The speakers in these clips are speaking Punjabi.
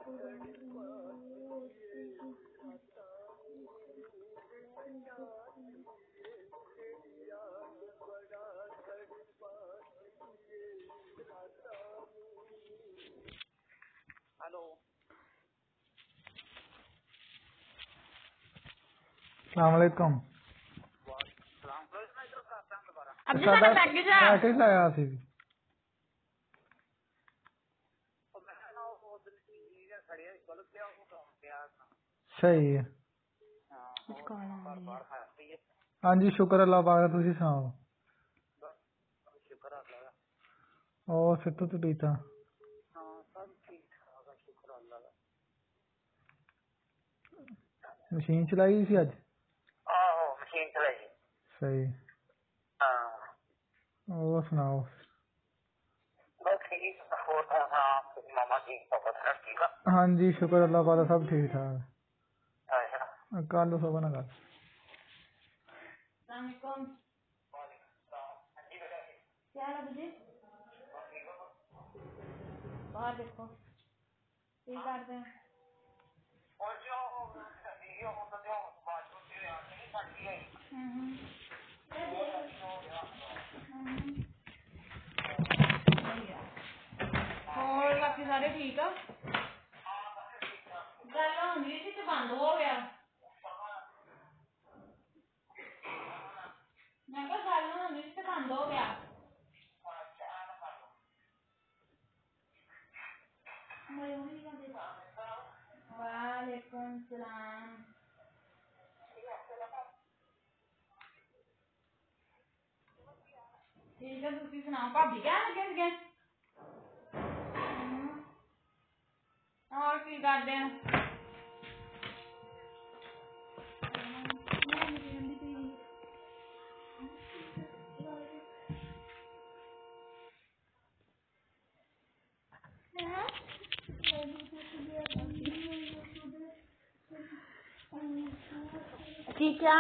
अस्सलामुअलैकुम। पैकेज आया सी सही है। हाँ जी शुक्र अल्लाह पाक। तुसी सुनाओ। और सिट्टू तो ठीक था। मशीन चलाई सी अज? मशीन चलाई। सही। और सुनाओ। हाँ जी शुक्र अल्लाह पाक सब ठीक ठाक। कल सुबह ना कर। क्या है बुझी? बाहर देखो ये करते हैं। और बाकी सारे ठीक है। गल होंगी सी तो बंद हो गया। मैं कहा गल होंगी सी तो बंद हो गया। वालेकुम सलाम। ठीक है तुसी सुनाओ भाभी क्या लगे थे? और की करते हैं? की क्या?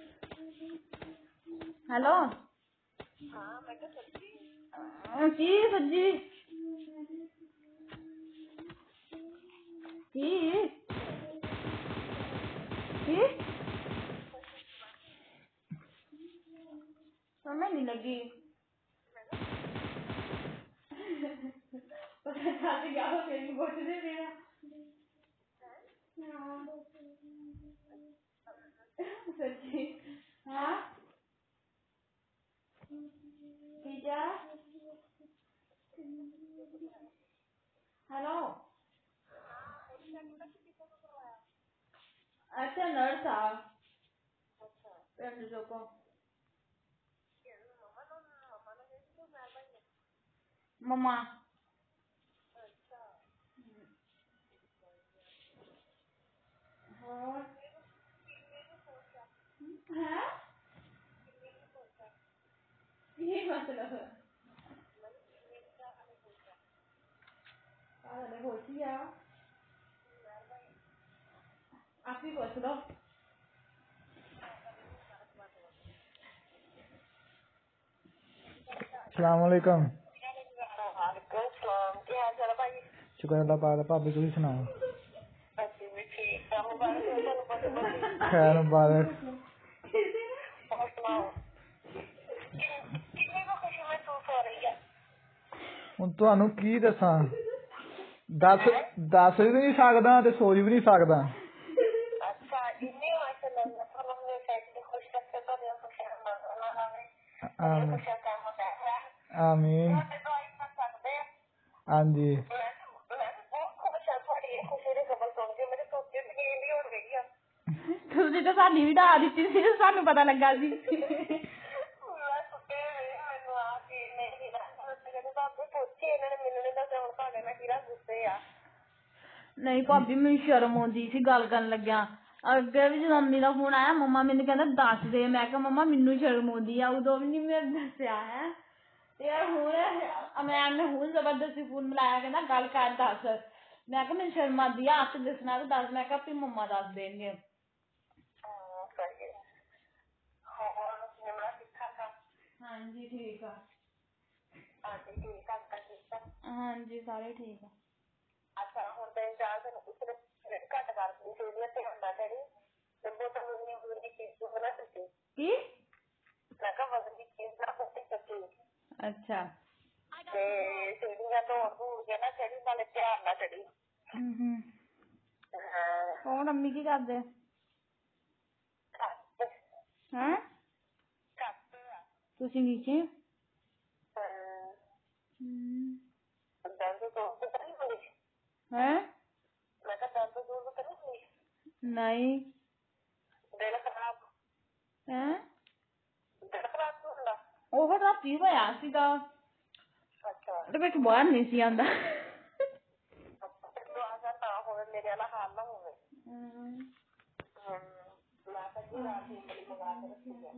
हेलो की सब्जी की समझ नहीं लगी। सच्ची हाँ क्या? हेलो अच्छा नर्स आ को मम्मा और है ये मतलब अरे होती है आप ही पूछ लो। अस्सलामुअलैकुम। शुक्र अल्लाह पाक। भाभी तुसी सुनाओ। खैर मुबारक। ਹੁਣ ਤੁਹਾਨੂੰ ਕੀ ਦੱਸਾਂ ਦੱਸ ਵੀ ਨਹੀਂ ਸਕਦਾ ਤੇ ਸੋਚ ਵੀ ਨਹੀਂ ਸਕਦਾ। ਆਮੀਨ। ਹਾਂਜੀ ਤੁਸੀਂ ਤਾਂ ਸਾਡੀ ਵੀ ਢਾ ਦਿੱਤੀ ਸੀ ਸਾਨੂੰ ਪਤਾ ਲੱਗਾ ਸੀ। नहीं भाभी मैं शर्म आती सी गल कर लग्या अगे भी जो मम्मी का फोन आया मम्मा मैंने कहता दस दे मैं कहा मम्मा मैनू शर्म आती है उदो भी नहीं मैं दसिया है यार हूँ मैम ने हूँ जबरदस्ती फोन मिलाया कहना गल कर दस मैं कहा मैंने शर्म आती है आप दसना तो दस मैं कहा फिर मम्मा दस देंगे। हाँ जी ठीक है। हाँ जी सारे ठीक है। 3 4 दिन उसने घट कर दी सीढ़ियां ते अंडा चढ़ी ਤੇ ਬੋਤਲ ਵਜ਼ਨੀ ਵਜ਼ਨੀ ਚੀਜ਼ ਬਣਾ ਦਿੱਤੀ ਕੀ ਮੈਂ ਕਿਹਾ ਵਜ਼ਨੀ ਚੀਜ਼ ਨਾ ਬੱਤੀ ਚੱਕੀ ਅੱਛਾ ਤੇ ਸੀੜੀਆਂ ਤੋਂ ਦੂਰ ਕੇ ਨਾ ਚੜੀ ਨਾਲੇ ਧਿਆਨ ਨਾਲ ਚੜੀ ਹਾਂ ਹੋਰ ਅੰਮੀ ਕੀ ਕਰਦੇ ਹੈਂ ਤੁਸੀਂ ਨੀਚੇ ਦਰਦ ਤੋਂ ਤਾਂ ਨਹੀਂ ਹੋਈ ਹੈਂ ਮੈਂ ਕਿਹਾ ਦਰਦ ਦੂਰ ਤਾਂ ਨਹੀਂ ਹੋਈ ਨਹੀਂ ਦਿਲ ਖਰਾਬ ਹੈਂ ਦਿਲ ਖਰਾਬ ਕਿਉਂ ਹੁੰਦਾ ਉਹ ਰਾਤੀ ਹੋਇਆ ਸੀਗਾ ਅੱਛਾ ਉਹਦੇ ਵਿੱਚ ਬਾਹਰ ਨਹੀਂ ਸੀ ਆਉਂਦਾ ਦੁਆ ਕਰ ਨਾ ਹੋਵੇ ਮੇਰੇ ਵਾਲਾ ਹਾਲ ਨਾ ਹੋਵੇ ਮੈਂ ਤਾਂ ਜੀ ਰਾਤ ਦੀ ਬੜੀ ਮੰਗਾ ਕੇ ਰੱਖੀ ਹੈ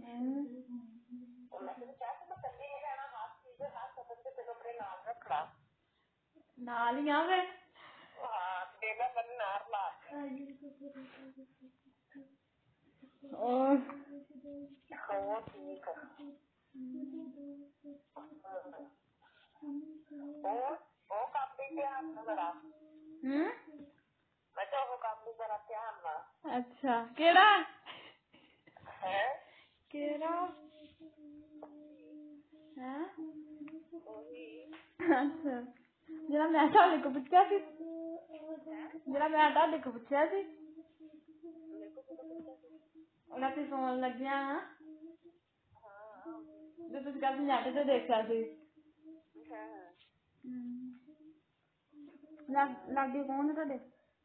ਮੈਂ ਤੈਨੂੰ ਕਿਹਾ ਸੀ ਮੈਂ ਕੱਲੀ ਨਹੀਂ ਰਹਿਣਾ ਹੱਥ ਚੀਜ਼ ਹੱਥ ਸਬੰਧ ਤੇ ਆਪਣੇ ਨਾਲ ਰੱਖਣਾ ਨਾਲ ਹੀ ਆ ਮੈਂ ਹਾਂ ਦੇਗਾ ਮੈਨੂੰ ਨਾਲ ਲਾ ਹੋਰ ਹੋਰ ਠੀਕ ਉਹ ਕੰਮ ਵੀ ਧਿਆਨ ਨਾਲ ਕਰਾ ਮੈਂ ਕਿਹਾ ਉਹ ਕੰਮ ਵੀ ਕਰਾ ਧਿਆਨ ਨਾਲ ਅੱਛਾ ਕਿਹੜਾ ਹੈ ਕਿਹੜਾ ਹੈਂ ਅੱਛਾ ਜਿਹੜਾ ਮੈਂ ਤੁਹਾਡੇ ਕੋਲ ਪੁੱਛਿਆ ਸੀ ਉਹਨਾਂ ਤੇ ਸੌਣ ਲੱਗਿਆ ਤੇ ਤੁਸੀਂ ਕਹਿੰਦੇ ਨੈਟ ਤੇ ਦੇਖਿਆ ਸੀ ਲਾਗੇ ਕੌਣ ਹੈ ਤੁਹਾਡੇ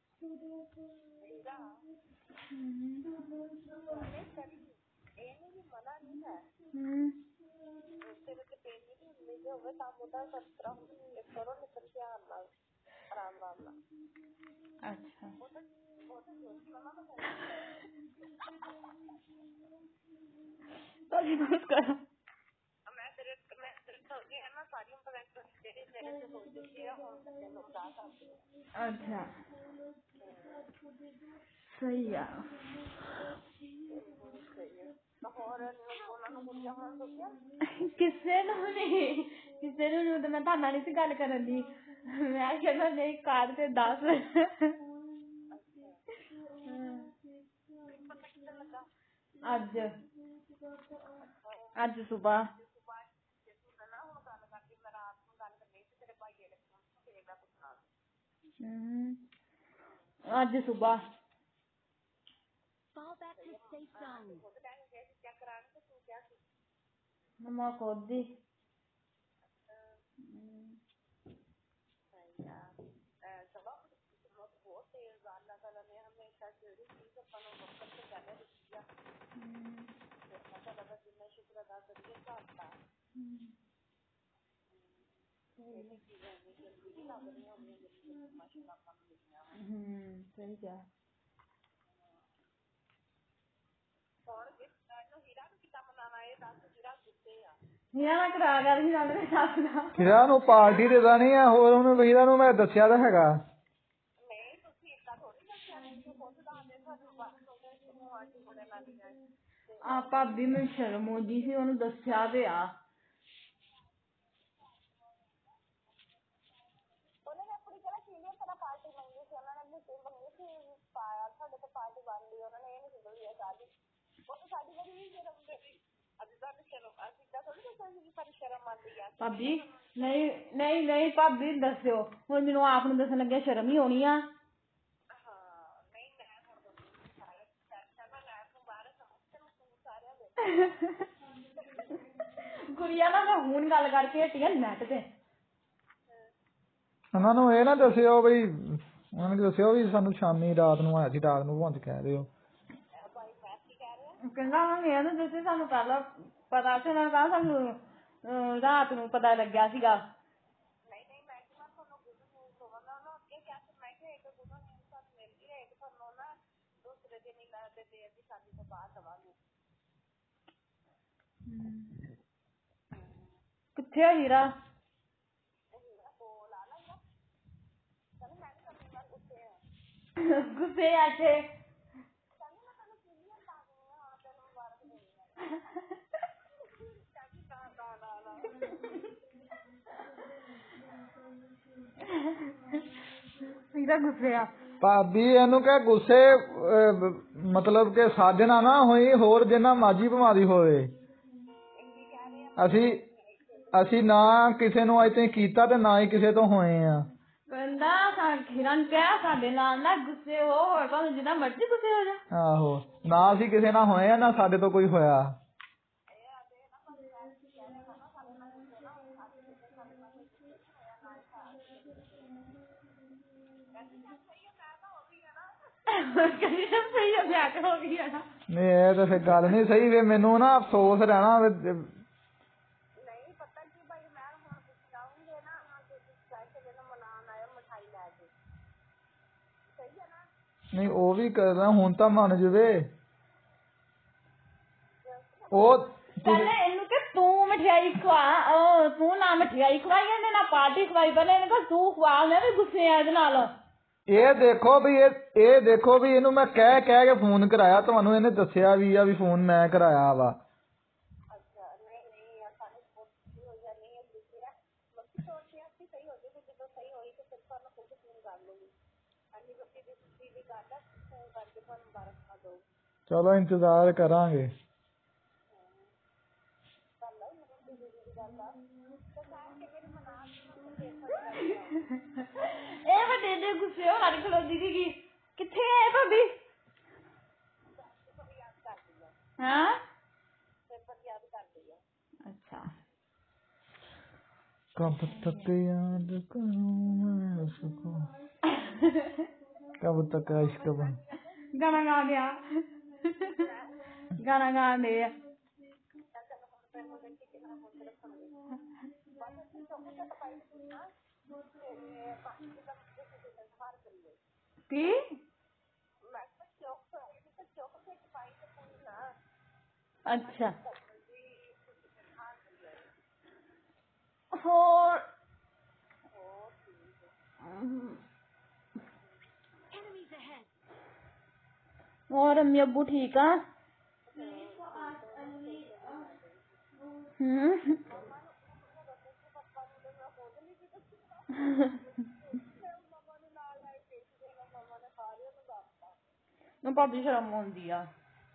ਇਹਨੂੰ ਵੀ ਮਨਾ ਨਹੀਂ ਹੈ ਤੇਰੇ ਤੇ ਪੇਨੀ ਨਹੀਂ ਹੁੰਦੀ ਜੇ ਹੋਵੇ ਕੰਮ ਉਹਦਾ ਸਤਰਾ ਹੁੰਦੀ ਕਰੋ ਲੇਕਿਨ ਧਿਆਨ ਨਾਲ ਆਰਾਮ ਨਾਲ ਅੱਛਾ ਤੁਹਾਡੀ ਬਾਤ ਕਰ ਮੈਂ ਤੇਰੇ ਸੋਚਦੀ ਹੈ ਨਾ ਸਾਰੀਆਂ ਪ੍ਰੋਜੈਕਟ ਜਿਹੜੇ ਮੇਰੇ ਤੇ ਸੋਚ ਦਿੱਤੀ ਆ ਹੁਣ ਮੈਂ ਤੈਨੂੰ ਬਤਾ ਸਕਦੀ ਹਾਂ ਅੱਛਾ ਸਹੀ ਆ ਹੋਰ ਉਹਨਾਂ ਨੂੰ ਕੁੜੀਆਂ ਹੋਣ ਸੋਚਿਆ ਕਿਸੇ ਨੂੰ ਨਹੀਂ ਤਾਂ ਮੈਂ ਤੁਹਾਡੇ ਨਾਲ ਨਹੀਂ ਸੀ ਗੱਲ ਕਰਨ ਦੀ ਮੈਂ ਕਹਿੰਦਾ ਨਹੀਂ ਕਾਰ ਤੇ 10 ਅੱਜ ਸੁਬਾ ਅੱਜ ਸੁਬਾ ਮਮਾ ਖੋਦੀ ਬਹੁਤ ਤੇਜ਼ ਅੱਲਾਹ ਤਾਲਾ ਨੇ ਹਮੇਸ਼ਾ ਜਿਹੜੀ ਚੀਜ਼ ਆਪਾਂ ਨੂੰ ਵਕਤ ਤੋਂ ਪਹਿਲਾਂ ਦਿੱਤੀ ਆ ਅੱਲਾਹ ਤਾਲਾ ਦਾ ਜਿੰਨਾ ਸ਼ੁਕਰ ਅਦਾ ਕਰੀਏ ਘਾਟਾ ਇਹ ਚੀਜ਼ਾਂ ਇੰਨੀ ਜਲਦੀ ਨਹੀਂ ਲੱਗਦੀਆਂ ਹੁੰਦੀਆਂ ਜਿਹੜੀਆਂ ਮਾਸ਼ਾਅੱਲਾ ਆਪਾਂ ਨੂੰ ਮਿਲੀਆਂ ਸਹੀ ਕਿਹਾ ਹੋਰ ਹੀਰਾ ਨੂੰ ਕਿੱਦਾਂ ਮਨਾਉਣਾ ਇਹ ਦੱਸ ਹੀਰਾ ਕਿੱਥੇ ਆ ਹੀਰਾ ਕਰਾ ਕਰ ਹੀਰਾ ਮੇਰੇ ਸਾਥ ਦਾ ਹੀਰਾ ਨੂੰ ਪਾਰਟੀ ਦੇ ਦੇਣੀ ਆ ਹੋਰ ਉਹਨੂੰ ਹੀਰਾ ਨੂੰ ਮੈਂ ਦੱਸਿਆ ਤਾਂ ਹੈਗਾ ਨਹੀਂ ਤੁਸੀਂ ਏਦਾਂ ਥੋੜੀ ਦੱਸਿਆ ਤੁਸੀਂ ਖੁਦ ਦੱਸਦੇ ਤੁਹਾਨੂੰ ਬਾਅਦ ਨੂੰ ਆਂਟੀ ਕੋਲੇ ਲਾਲੀਆਂ ਆ ਭਾਬੀ ਮੈਨੂੰ ਸ਼ਰਮ ਆਉਂਦੀ ਸੀ ਉਹਨੂੰ ਦੱਸਿਆ ਤੇ ਆ ਉਹਨਾਂ ਨੇ ਆਪਣੀ ਕਿਹੜਾ ਸੀਨੀਅਰ ਤਰ੍ਹਾਂ ਪਾਰਟੀ ਮੰਗੀ ਸੀ ਉਹਨਾਂ ਨੇ ਵੀ ਮੰਗੀ ਸੀ ਪਾਇਆ ਸਾਡੇ ਤੇ ਪਾਰਟੀ ਬਣ ਲਈ ਉਹਨਾਂ ਨੇ ਇਹ ਨਹੀਂ ਸੀ ਸਾਡੀ ਉਹ ਤਾਂ ਸਾਡੀ ਵਾਰੀ ਵੀ ਸ਼ਰਮ ਸੀ ਅੱਜ ਤੱਕ ਸ਼ਰਮ ਅਸੀਂ ਤਾਂ ਥੋੜੀ ਦੱਸਿਆ ਸੀ ਸਾਡੀ ਸ਼ਰਮ ਆਉਂਦੀ ਆ ਭਾਬੀ ਨਹੀਂ ਭਾਬੀ ਦੱਸਿਓ ਹੁਣ ਮੈਨੂੰ ਆਪ ਨੂੰ ਦੱਸਣ ਲੱਗਿਆ ਸ਼ਰਮ ਹੀ ਆਉਣੀ ਆ ਕੁੜੀਆਂ ਨਾਲ ਮੈਂ ਹੁਣ ਗੱਲ ਕਰਕੇ ਹਟੀ ਆ ਨੈਟ ਤੇ ਉਹਨਾਂ ਨੂੰ ਇਹ ਨਾ ਦੱਸਿਓ ਬਈ ਉਹਨਾਂ ਨੇ ਦੱਸਿਓ ਵੀ ਸਾਨੂੰ ਸ਼ਾਮੀ ਰਾਤ ਨੂੰ ਆਇਆ ਸੀ ਰਾਤ ਨੂੰ ਪਹੁੰਚ ਕਹਿ ਦਿਓ ਕਹਿੰਦਾ ਇਹ ਨਾ ਦੱਸੇ ਸਾਨੂੰ ਪਹਿਲਾਂ ਪਤਾ ਸੀ ਨਾ ਕਹਾ ਸਾਨੂੰ ਰਾਤ ਨੂੰ ਪਤਾ ਲੱਗਿਆ ਸੀਗਾ ਨਹੀਂ ਮੈਂ ਕਿਹਾ ਤੁਹਾਨੂੰ ਗੁੱਡ ਨਿਊਜ਼ ਹੋਣਾ ਨਾ ਅੱਗੇ ਕਿਹਾ ਸੀ ਮੈਂ ਕਿਹਾ ਇੱਕ ਗੁੱਡ ਨਿਊਜ਼ ਸਾਨੂੰ ਮਿਲ ਗਈ ਹੈ ਇੱਕ ਤੁਹਾਨੂੰ ਨਾ ਦੂਸਰੇ ਦਿਨ ਹੀ ਨਾ ਦੇ ਦੀ ਸ਼ਾਦੀ ਤੋਂ ਬਾਅਦ ਦਵਾਂਗੇ ਕਿੱਥੇ ਆ ਹੀਰਾ ਗੁੱਸੇ ਆ ਕੇ ਦਾ ਗੁੱਸੇ ਆ। ਭਾਬੀ ਇਹਨੂੰ ਕਹਿ ਗੁੱਸੇ ਮਤਲਬ ਕਿ ਸਾਜਣਾ ਨਾ ਹੋਈ, ਹੋਰ ਜਿੰਨਾ ਮਾਜੀ ਬਿਮਾਰੀ ਹੋਵੇ। ਅਸੀਂ ਨਾ ਕਿਸੇ ਨੂੰ ਅੱਜ ਤਾਈਂ ਕੀਤਾ ਤੇ ਨਾ ਹੀ ਕਿਸੇ ਤੋਂ ਹੋਏ ਆ। ਕਹਿੰਦਾ ਹਿਰਨ ਕਿਹਾ ਸਾਡੇ ਨਾਲ ਨਾ ਗੁੱਸੇ ਹੋ, ਹੋਰ ਭਾਵੇਂ ਜਿੰਨਾ ਮਰਜ਼ੀ ਗੁੱਸੇ ਹੋ ਜਾ। ਆਹੋ, ਨਾ ਅਸੀਂ ਕਿਸੇ ਨਾਲ ਹੋਏ ਆ, ਨਾ ਸਾਡੇ ਤੋਂ ਕੋਈ ਹੋਇਆ। ਨਹੀਂ ਇਹ ਤਾਂ ਫਿਰ ਗੱਲ ਨਹੀਂ ਸਹੀ। ਫਿਰ ਮੈਨੂੰ ਨਾ ਅਫਸੋਸ ਰਹਿਣਾ। ਨਹੀਂ ਪਤਾ ਕੀ ਭਾਈ, ਮੈਂ ਹੁਣ ਜਾਊਂਗੇ ਨਾ ਸਪੈਸ਼ਲ ਇਹਨੂੰ ਮਨਾਉਣ ਆਇਆ ਮਿਠਾਈ ਲੈ ਕੇ, ਸਹੀ ਹੈ ਨਾ। ਨਹੀਂ ਉਹ ਵੀ ਕਰਦਾ, ਹੁਣ ਤਾਂ ਮੰਨ ਜਵੇ ਉਹ। ਪਹਿਲੇ ਇਹਨੂੰ ਕਿ ਤੂੰ ਮਠਿਆਈ ਖਵਾ, ਤੂੰ ਨਾ ਮਠਿਆਈ ਖਵਾਈ ਇਹਨੇ ਨਾ ਪਾਰਟੀ ਖਵਾਈ। ਪਹਿਲੇ ਇਹਨੇ ਕਿਹਾ ਤੂੰ ਖਵਾ, ਮੈਂ ਵੀ ਗੁੱਸੇ ਆ ਇਹਦੇ ਨਾਲ। ਇਹ ਦੇਖੋ ਵੀ ਇਹਨੂੰ ਮੈਂ ਕਹਿ ਕੇ ਫੋਨ ਕਰਾਇਆ ਤੁਹਾਨੂੰ, ਇਹਨੇ ਦੱਸਿਆ ਵੀ ਆ ਵੀ ਫੋਨ ਮੈਂ ਕਰਾਇਆ ਵਾ। ਅੱਛਾ ਨਹੀਂ ਸਾਨੂੰ ਸਹੀ ਹੋ ਜਾਣੀ ਹੈ ਦੂਸਰੀ ਨਾ ਬੱਤੀ ਸੋਚਿਆ ਸੀ ਸਹੀ ਹੋ ਜਾਏਗੀ। ਜਦੋਂ ਸਹੀ ਹੋਈ ਤੇ ਫਿਰ ਤੁਹਾਨੂੰ ਖੁਦ ਫੋਨ ਕਰ ਲੂਗੀ। ਅਸੀਂ ਬੱਤੀ ਦੀ ਗੱਲ ਹੈ, ਫੋਨ ਕਰਕੇ ਤੁਹਾਨੂੰ ਮੁਬਾਰਕਾਂ ਦੋ। ਚਲੋ ਇੰਤਜ਼ਾਰ ਕਰਾਂਗੇ। ਇਹ ਵੱਡੇ ਦੇ ਗੁੱਸੇ ਹੋ ਹਰ ਖਲੋਦੀ ਸੀਗੀ। ਕਿੱਥੇ ਹੈ ਭਾਬੀ? ਹਾਂ ਅੱਛਾ। कब तक याद करूं मैं उसको, कब तक इश्क बन। गाना गा दिया, गाना गा दे। की अच्छा और अम्मी अब्बू ठीक आ? ਭਾਬੀ ਸ਼ਰਮ ਆਉਂਦੀ ਆ।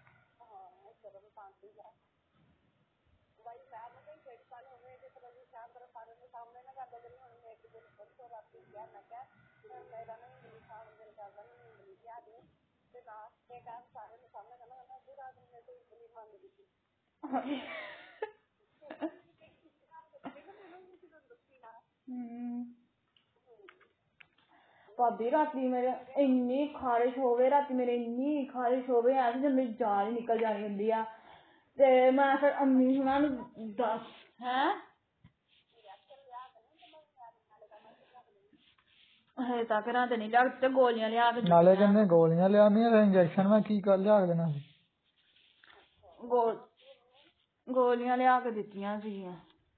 ਭਾਬੀ ਰਾਤੀ ਮੇਰੇ ਇੰਨੀ ਖਾਰਿਸ਼ ਹੋਵੇ, ਰਾਤੀ ਮੇਰੇ ਇੰਨੀ ਖਾਰਿਸ਼ ਹੋਵੇ ਐ ਜਦ ਮੇਰੀ ਜਾਨ ਹੀ ਨਿਕਲ ਜਾਣੀ ਹੁੰਦੀ ਆ। ਤੇ ਮੈਂ ਫਿਰ ਅੰਮੀ ਹੁਣਾਂ ਨੂੰ ਦੱਸ ਹਜੇ ਤੱਕ ਰਾਤ ਨਹੀਂ ਲਿਆ ਤੇ ਗੋਲੀਆਂ ਲਿਆ ਕੇ ਨਾਲੇ ਕਹਿੰਦੇ ਗੋਲੀਆਂ ਲਿਆਉਣੀਆਂ, ਇੰਜੈਕਸ਼ਨ ਮੈਂ ਕੀ ਕਰ ਲਿਆ ਦੇਣਾ ਸੀ। ਗੋਲੀਆਂ ਲਿਆ ਕੇ ਦਿੱਤੀਆਂ ਸੀਗੀਆਂ।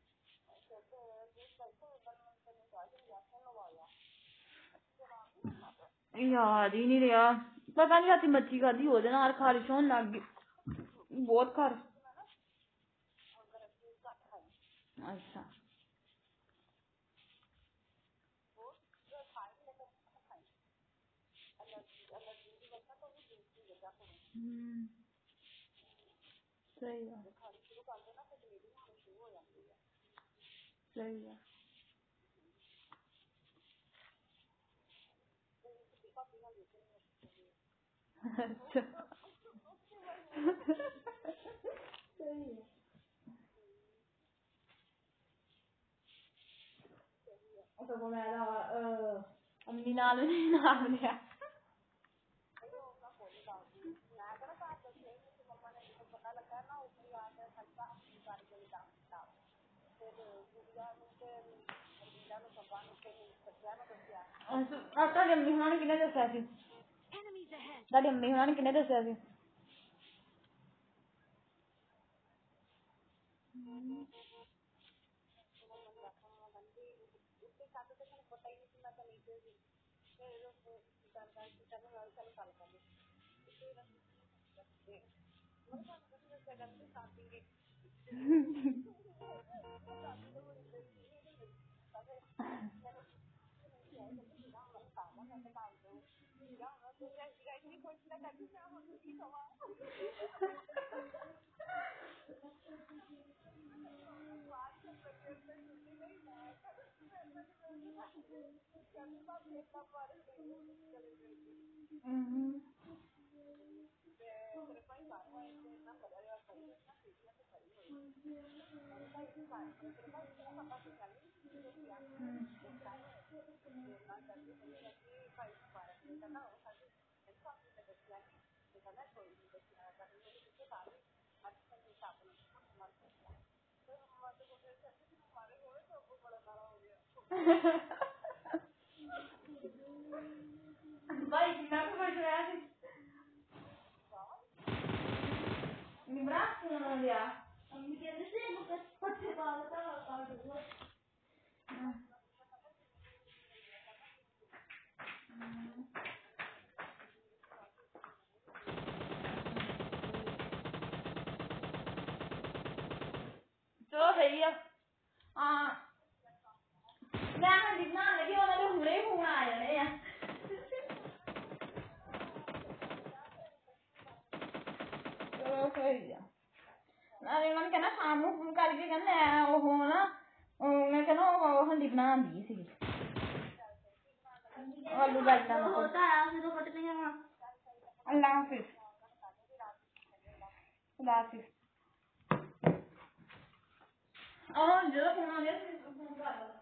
ਯਾਦ ਹੀ ਨਹੀਂ ਰਿਹਾ, ਪਤਾ ਨੀ ਰਾਤੀ ਮੱਛੀ ਖਾਧੀ ਉਹਦੇ ਨਾਲ ਖਾਰਿਸ਼ ਹੋਣ ਲੱਗ ਗਈ, ਬਹੁਤ ਖਾਰਿਸ਼। ਅੱਛਾ ਸਹੀ ਆ, ਸਹੀ ਆ। ਅੱਛਾ ਸਹੀ ਹੈ। ਸਗੋਂ ਮੈਂ ਅੰਮੀ ਨਾਲ ਵੀ ਨਾਮ ਲਿਆ। ਤੁਹਾਡੀ ਅੰਮੀ ਹੁਣਾਂ ਨੇ ਕਿਹਨੇ ਦੱਸਿਆ ਸੀ? ਤੁਹਾਡੀ ਅੰਮੀ ਹੁਣਾਂ ਨੇ ਕਿਹਨੇ ਦੱਸਿਆ ਸੀ? ਸਾਡੇ ਨਾਲ ਦੋ ਜਾਂ ਉਹਨਾਂ ਤੋਂ ਜਾਂ ਇੰਨੀ ਖੁਸ਼ ਨਾ ਕਰਦੀ ਮੈਂ ਹੁਣ ਕੀ ਕਵਾਂ ਬਾਤ ਕਰ ਲੱਗੇ ਤੇ ਸੁਣੀ ਨਹੀਂ ਨਾ ਕਹਿੰਦੀ ਭਾਬੀ ਏਦਾਂ ਮਾਰ ਕੇ ਚਲੇ ਗਏ ਤੇ ਤੇਰੇ ਭਾਈ ਬਾਹਰੋਂ ਆਏ ਤੇ ਇੰਨਾ ਮਜ਼ਾ ਜਿਹਾ ਕਰੀ ਨਾ ਸੀਟੀਆਂ ਤੇ ਖੜੀ ਹੋਈ ਮੇਰੇ ਭਾਈ ਦੀ ਬਾਤ ਤੇਰੇ ਭਾਈ ਨੂੰ ਪਤਾ ਸੀ ਗੱਲ ਨਹੀਂ ਰੋਟੀ ਆ ਤੇ ਉਹਨਾਂ ਕਰਦੀ ਮੈਨੂੰ ਕਹਿੰਦੀ ਭਾਈ ਮੁਬਾਰਕ ਨੇ ਕਹਿੰਦਾ ਉਹ ਸਾਡੀ ਮੇਰੀ ਭਾਬੀ ਨੇ ਦੱਸਿਆ ਨਹੀਂ ਤੇ ਕਹਿੰਦਾ ਕੋਈ ਨਹੀਂ ਦੱਸਿਆ ਕਹਿੰਦੀ ਮੈਨੂੰ ਕਿੱਥੇ ਸਾਰੀ ਅੱਜ ਸੰਗੀ ਸਾਪ ਨੂੰ ਮਰ ਗਿਆ ਤੇ ਮਮਾ ਤੇ ਕੋਲ ਕਹਿੰਦੀ ਕਿ ਮਾਰੇ ਹੋਏ ਤਾਂ ਉਹ ਬੜਾ ਨਾਰਾ ਹੋ ਗਿਆ ਭਾਈ ਕਿੰਨਾ ਕੁ ਖੁਸ਼ ਹੋਇਆ ਸੀ ਨਿਮਰਾ ਫੋਨ ਆ ਗਿਆ ਅੰਮੀ ਕਹਿੰਦੇ ਸੀ ਮੁੱਕ ਪੱਛੇ ਬਾਲ ਤਾਂ ਦੂਗਾ ਚਲੋ ਸਹੀ ਆ ਹਾਂ ਮੈਂ ਹੁਣ ਲਿਖਣਾ ਲੱਗੀ ਉਹਨਾਂ ਦੇ ਹੁਣੇ ਫੋਨ ਆ ਜਾਣੇ ਆ ਚਲੋ ਸਹੀ ਆ ਨਾਲੇ ਉਹਨਾਂ ਨੇ ਕਹਿਣਾ ਸ਼ਾਮ ਨੂੰ ਫੋਨ ਕਰਕੇ ਕਹਿੰਦੇ ਉਹ ਨਾ ਮੈਂ ਕਹਿੰਦਾ ਉਹ ਹੰਦੀ ਬਣਾਉਂਦੀ ਸੀਗੀ ਆਲੂ ਬੈਠਾ ਹੋਤਾ ਹੈ ਜਦੋਂ ਕੱਟ ਨਹੀਂ ਆਉਣਾ ਅੱਲਾਹ ਹਾਫਿਜ਼ ਅੱਲਾਹ ਹਾਫਿਜ਼ ਆਹ ਜਦੋਂ ਫੋਨ ਆ ਗਿਆ ਫੋਨ ਕਰ ਲਾ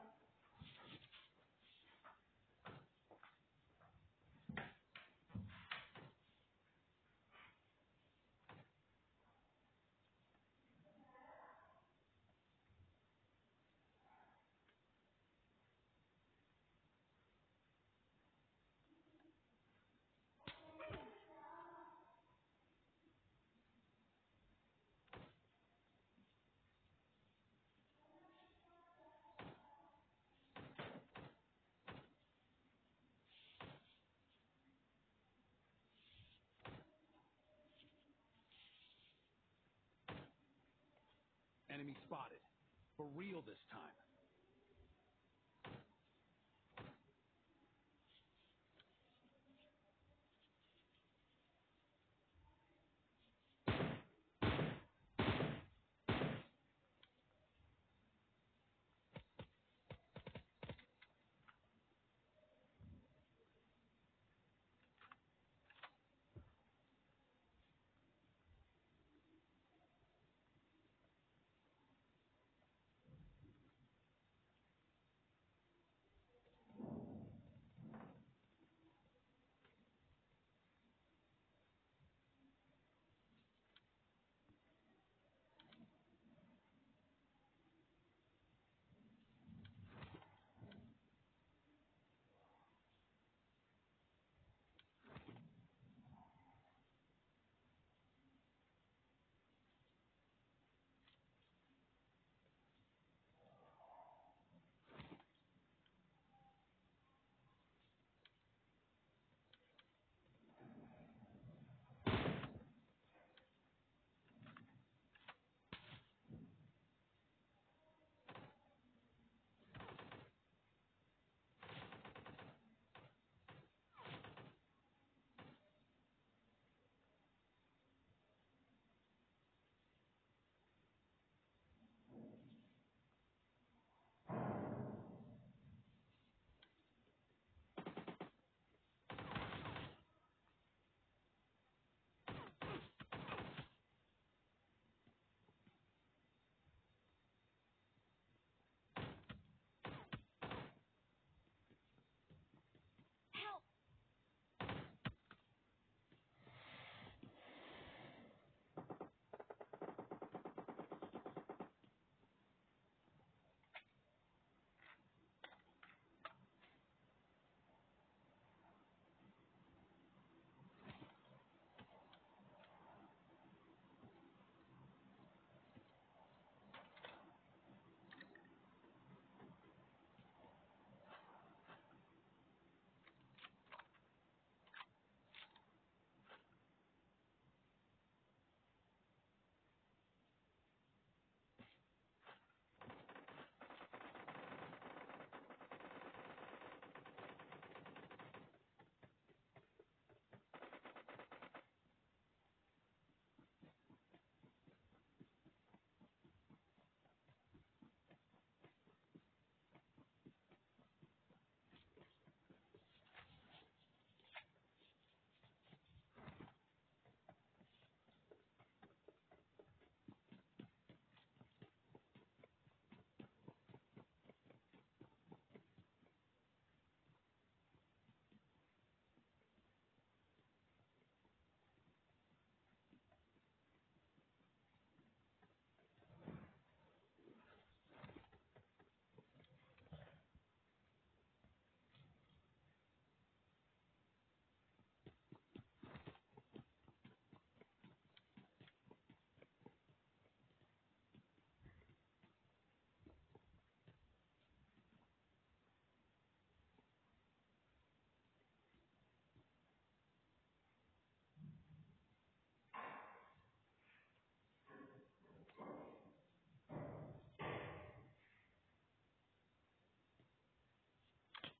Enemy spotted. For real this time.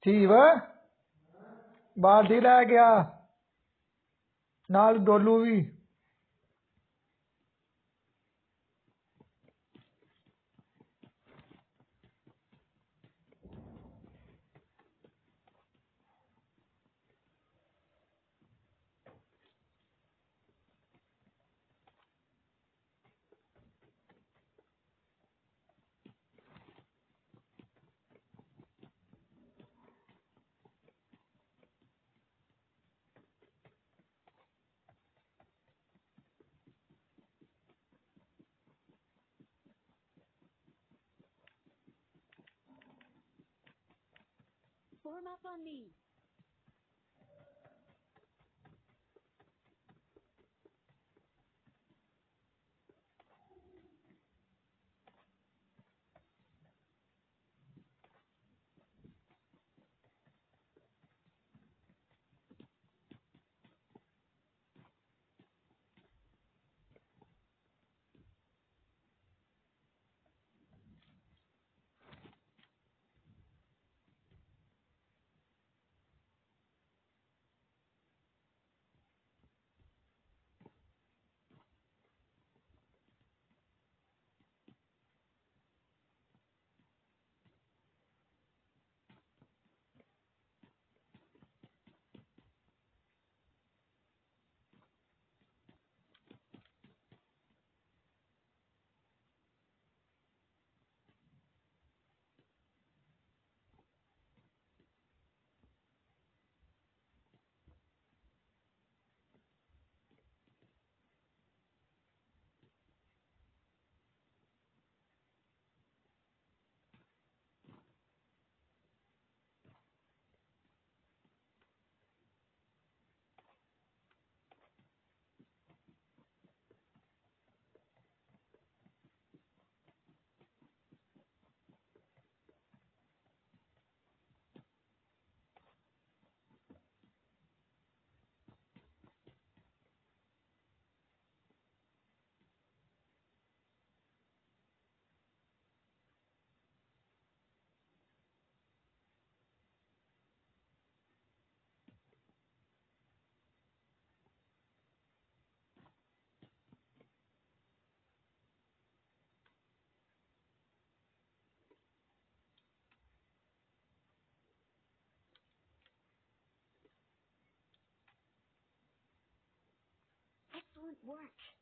Steve बाल्टी लै गया नाल डोलू भी Form up on me. Excellent work.